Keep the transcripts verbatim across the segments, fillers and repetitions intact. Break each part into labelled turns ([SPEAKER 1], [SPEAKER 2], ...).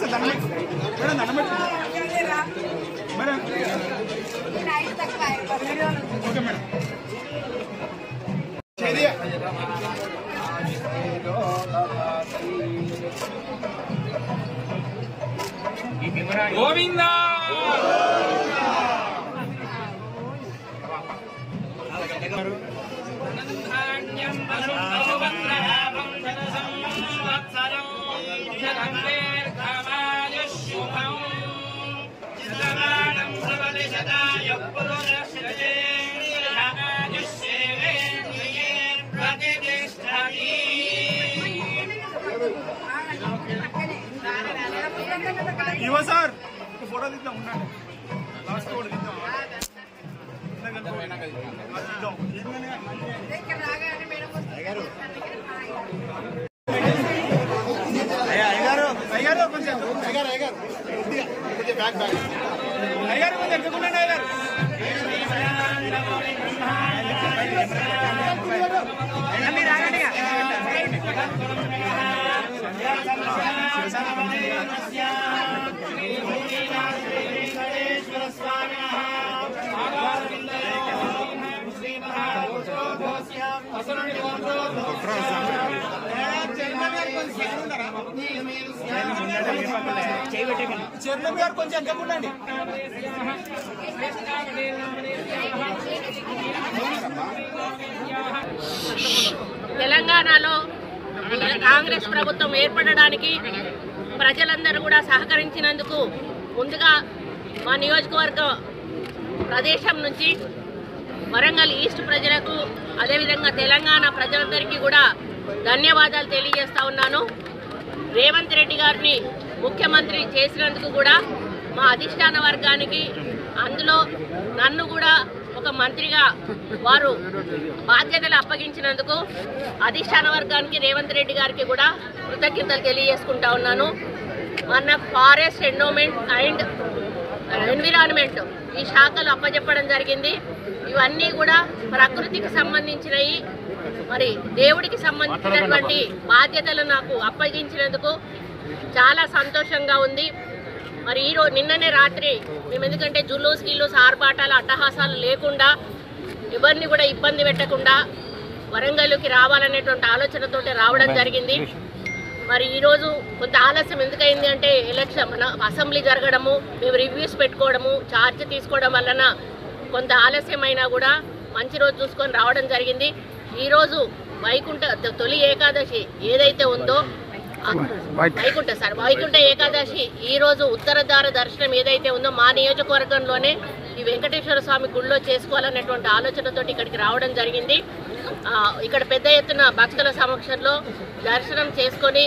[SPEAKER 1] గోవిందా ఇవ్వ sir photo తీద్దాం ఉండండి లాస్ట్ ఫోటో తీద్దాం అయ్యారు అయ్యారు కొంచెం అయ్యారు అయ్యారు కొంచెం బ్యాక్ బ్యాక్ అయ్యారు కొంచెం ఎక్కకుండా అయ్యారు చైర్మన్ గారు కొంచెం ఎంతకుండండి
[SPEAKER 2] తెలంగాణలో కాంగ్రెస్ ప్రభుత్వం ఏర్పడడానికి ప్రజలందరూ కూడా సహకరించినందుకు ముందుగా మా నియోజకవర్గ ప్రదేశం నుంచి వరంగల్ ఈస్ట్ ప్రజలకు అదేవిధంగా తెలంగాణ ప్రజలందరికీ కూడా ధన్యవాదాలు తెలియజేస్తా ఉన్నాను. రేవంత్ రెడ్డి గారిని ముఖ్యమంత్రి చేసినందుకు కూడా మా అధిష్టాన వర్గానికి అందులో నన్ను కూడా ఒక మంత్రిగా వారు బాధ్యతలు అప్పగించినందుకు అధిష్టాన వర్గానికి రేవంత్ రెడ్డి గారికి కూడా కృతజ్ఞతలు తెలియజేసుకుంటా ఉన్నాను. మన ఫారెస్ట్ ఎండోమెంట్ అండ్ ఎన్విరాన్మెంట్ ఈ శాఖలు అప్పచెప్పడం జరిగింది. ఇవన్నీ కూడా ప్రకృతికి సంబంధించినవి, మరి దేవుడికి సంబంధించినటువంటి బాధ్యతలు నాకు అప్పగించినందుకు చాలా సంతోషంగా ఉంది. మరి ఈరోజు నిన్ననే రాత్రి మేము ఎందుకంటే జుల్లూస్ గిల్లూస్ ఆర్భాటాలు అట్టహాసాలు లేకుండా ఎవరిని కూడా ఇబ్బంది పెట్టకుండా వరంగల్కి రావాలనేటువంటి ఆలోచనతోటి రావడం జరిగింది. మరి ఈరోజు కొంత ఆలస్యం ఎందుకైంది అంటే ఎలక్షన్ మన అసెంబ్లీ జరగడము, మేము రివ్యూస్ పెట్టుకోవడము, ఛార్జ్ తీసుకోవడం వలన కొంత ఆలస్యమైనా కూడా మంచి రోజు చూసుకొని రావడం జరిగింది. ఈరోజు వైకుంఠ తొలి ఏకాదశి ఏదైతే ఉందో వైకుంఠ సార్ వైకుంఠ ఏకాదశి ఈరోజు ఉత్తరద్వార దర్శనం ఏదైతే ఉందో మా నియోజకవర్గంలోనే ఈ వెంకటేశ్వర స్వామి గుడిలో చేసుకోవాలనేటువంటి ఆలోచనతో ఇక్కడికి రావడం జరిగింది. ఇక్కడ పెద్ద ఎత్తున భక్తుల సమక్షంలో దర్శనం చేసుకొని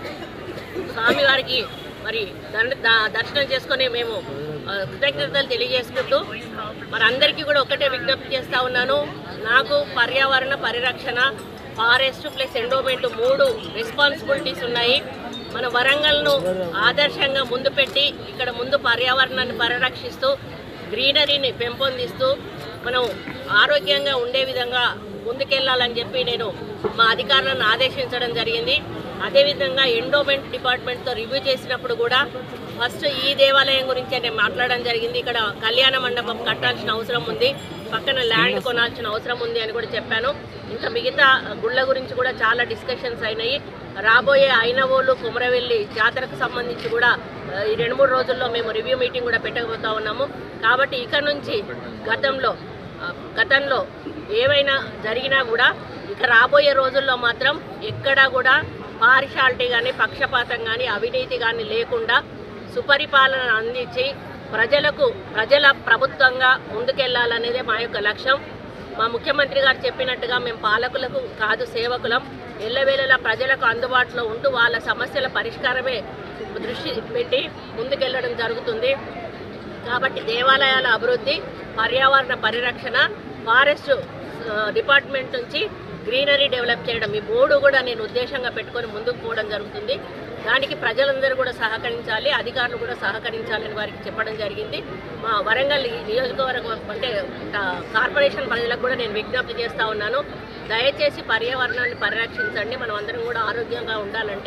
[SPEAKER 2] స్వామివారికి మరి దర్శనం చేసుకొని మేము కృతజ్ఞతలు తెలియజేసుకుంటూ మరి అందరికీ కూడా ఒకటే విజ్ఞప్తి చేస్తూ ఉన్నాను. నాకు పర్యావరణ పరిరక్షణ, ఫారెస్ట్ ప్లస్ ఎండోమెంట్ మూడు రెస్పాన్సిబిలిటీస్ ఉన్నాయి. మన వరంగల్ను ఆదర్శంగా ముందు పెట్టి ఇక్కడ ముందు పర్యావరణాన్ని పరిరక్షిస్తూ గ్రీనరీని పెంపొందిస్తూ మనం ఆరోగ్యంగా ఉండే విధంగా ముందుకెళ్లాలని చెప్పి నేను మా అధికారులను ఆదేశించడం జరిగింది. అదేవిధంగా ఎండోమెంట్ డిపార్ట్మెంట్తో రివ్యూ చేసినప్పుడు కూడా ఫస్ట్ ఈ దేవాలయం గురించి నేను మాట్లాడడం జరిగింది. ఇక్కడ కళ్యాణ మండపం కట్టాల్సిన అవసరం ఉంది, పక్కన ల్యాండ్ కొనాల్సిన అవసరం ఉంది అని కూడా చెప్పాను. ఇంకా మిగతా గుళ్ళ గురించి కూడా చాలా డిస్కషన్స్ అయినాయి. రాబోయే ఐనవోలు కుమరవెల్లి జాతరకు సంబంధించి కూడా ఈ రెండు మూడు రోజుల్లో మేము రివ్యూ మీటింగ్ కూడా పెట్టకపోతా ఉన్నాము. కాబట్టి ఇక నుంచి గతంలో గతంలో ఏవైనా జరిగినా కూడా ఇక రాబోయే రోజుల్లో మాత్రం ఎక్కడా కూడా పార్షాలిటీ కానీ పక్షపాతం కానీ అవినీతి కానీ లేకుండా సుపరిపాలన అందించి ప్రజలకు ప్రజల ప్రభుత్వంగా ముందుకెళ్లాలనేదే మా యొక్క లక్ష్యం. మా ముఖ్యమంత్రి గారు చెప్పినట్టుగా మేము పాలకులకు కాదు సేవకులం, ఎల్లవేళలా ప్రజలకు అందుబాటులో ఉంటూ వాళ్ళ సమస్యల పరిష్కారమే దృష్టి పెట్టి ముందుకెళ్లడం జరుగుతుంది. కాబట్టి దేవాలయాల అభివృద్ధి, పర్యావరణ పరిరక్షణ, ఫారెస్ట్ డిపార్ట్మెంట్ నుంచి గ్రీనరీ డెవలప్ చేయడం ఈ మూడు కూడా నేను ఉద్దేశంగా పెట్టుకొని ముందుకు పోవడం జరుగుతుంది. దానికి ప్రజలందరూ కూడా సహకరించాలి, అధికారులు కూడా సహకరించాలని వారికి చెప్పడం జరిగింది. మా వరంగల్ నియోజకవర్గం అంటే కార్పొరేషన్ ప్రజలకు కూడా నేను విజ్ఞప్తి చేస్తూ ఉన్నాను. దయచేసి పర్యావరణాన్ని పరిరక్షించండి. మనం అందరం కూడా ఆరోగ్యంగా ఉండాలంటే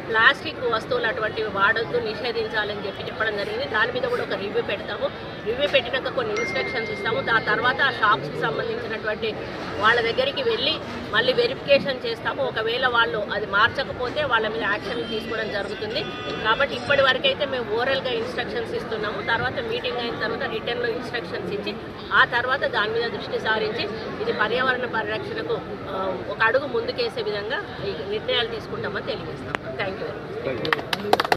[SPEAKER 2] ప్లాస్టిక్ వస్తువులు అటువంటివి వాడొద్దు, నిషేధించాలని చెప్పి చెప్పడం జరిగింది. దాని మీద కూడా ఒక రివ్యూ పెడతాము. రివ్యూ పెట్టినాక కొన్ని ఇన్స్ట్రక్షన్స్ ఇస్తాము. దాని తర్వాత ఆ షాప్స్కి సంబంధించినటువంటి వాళ్ళ దగ్గరికి వెళ్ళి మళ్ళీ వెరిఫికేషన్ చేస్తాము. ఒకవేళ వాళ్ళు అది మార్చకపోతే వాళ్ళ మీద యాక్షన్ తీసుకోవడం జరుగుతుంది. కాబట్టి ఇప్పటి వరకు అయితే మేము ఓరల్గా ఇన్స్ట్రక్షన్స్ ఇస్తున్నాము. తర్వాత మీటింగ్ అయిన తర్వాత రిటర్న్లో ఇన్స్ట్రక్షన్స్ ఇచ్చి ఆ తర్వాత దాని మీద దృష్టి సారించి ఇది పర్యావరణ పరిరక్షణకు ఒక అడుగు ముందుకేసే విధంగా ఈ నిర్ణయాలు తీసుకుంటామని తెలియజేస్తాం. Thank you.